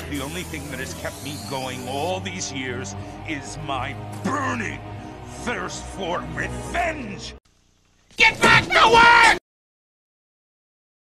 The only thing that has kept me going all these years is my burning thirst for revenge! Get back to work!